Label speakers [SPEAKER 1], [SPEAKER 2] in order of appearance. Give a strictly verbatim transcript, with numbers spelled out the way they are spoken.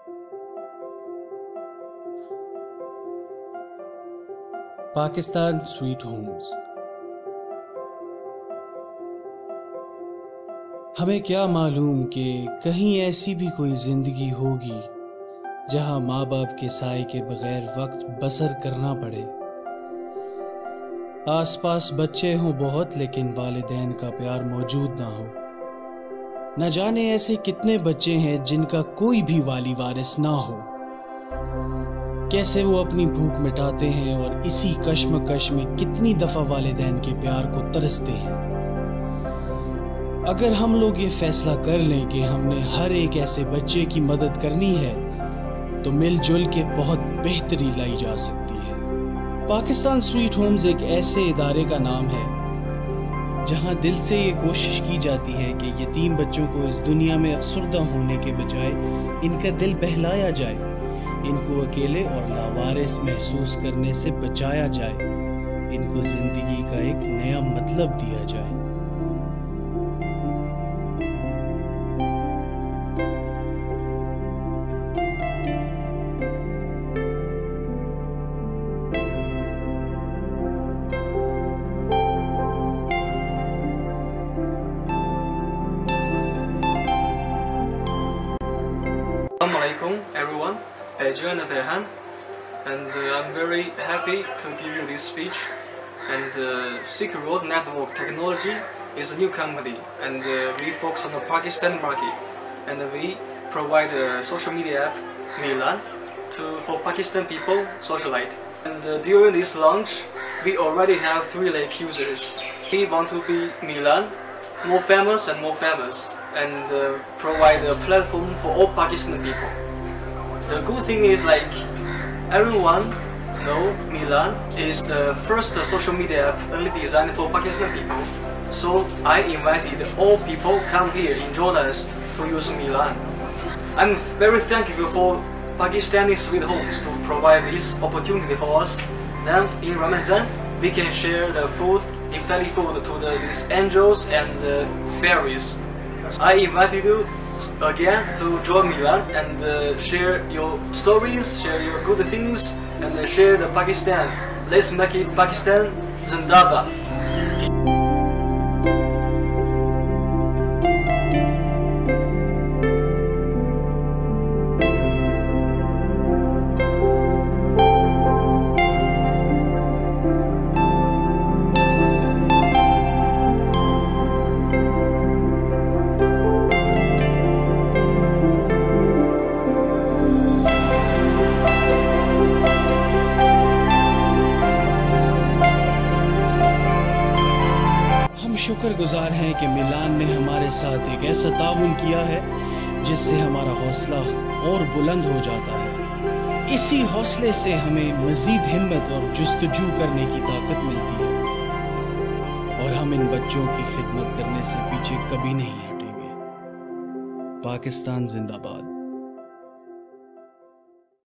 [SPEAKER 1] Pakistan sweet homes. ہمیں کیا معلوم کہ کہیں ایسی بھی کوئی زندگی ہوگی جہاں ماں باپ کے سائے کے بغیر وقت بسر کرنا پڑے۔ آس پاس بچے ہوں بہت لیکن والدین کا پیار موجود نہ ہو۔ نہ جانے ایسے کتنے بچے ہیں جن کا کوئی بھی والی وارث نہ ہو۔ کیسے وہ اپنی بھوک مٹاتے ہیں اور اسی کشمکش میں کتنی دفعہ والدین کے پیار کو ترستے ہیں۔ اگر ہم لوگ یہ فیصلہ کر لیں کہ ہم نے ہر ایک ایسے بچے کی مدد کرنی ہے تو مل جل کے بہت بہتری لائی جا سکتی ہے۔ پاکستان سویٹ ہومز ایک ایسے ادارے کا نام ہے جہاں دل سے یہ کوشش کی جاتی ہے کہ یتیم بچوں کو اس دنیا میں افسردہ ہونے کے بجائے ان کا دل بہلایا جائے، ان کو اکیلے اور لاوارث محسوس کرنے سے بچایا جائے، ان کو زندگی کا ایک نیا مطلب دیا جائے۔
[SPEAKER 2] Assalamu alaikum everyone, Beijing and Behan, and uh, I'm very happy to give you this speech. And uh, Silk Road Network Technology is a new company, and uh, we focus on the Pakistan market, and uh, we provide a social media app, Meelan, to for Pakistan people socialite. And uh, during this launch, we already have three lakh users. We want to be Meelan, more famous and more famous, and uh, provide a platform for all Pakistani people. The good thing is, like, everyone know Meelan is the first social media app only designed for Pakistani people. So I invited all people come here in Jordan to use Meelan. I'm very thankful for Pakistani Sweet Homes to provide this opportunity for us. Then in Ramadan we can share the food, iftari food, to the, these angels and uh, fairies. I invite you again to join Meelan and uh, share your stories, share your good things, and uh, share the Pakistan. Let's make it Pakistan Zindabad.
[SPEAKER 1] شکر گزار ہیں کہ میلان نے ہمارے ساتھ ایک ایسا تعاون کیا ہے جس سے ہمارا حوصلہ اور بلند ہو جاتا ہے۔ اسی حوصلے سے ہمیں مزید ہمت اور جستجو کرنے کی طاقت ملتی ہے، اور ہم ان بچوں کی خدمت کرنے سے پیچھے کبھی نہیں ہٹیں گے۔ پاکستان زندہ باد۔